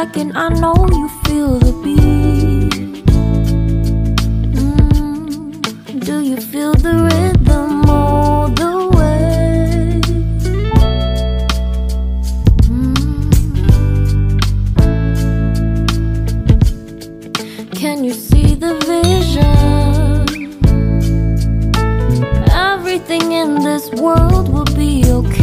second, I know you feel the beat. Do you feel the rhythm all the way? Can you see the vision? Everything in this world will be okay.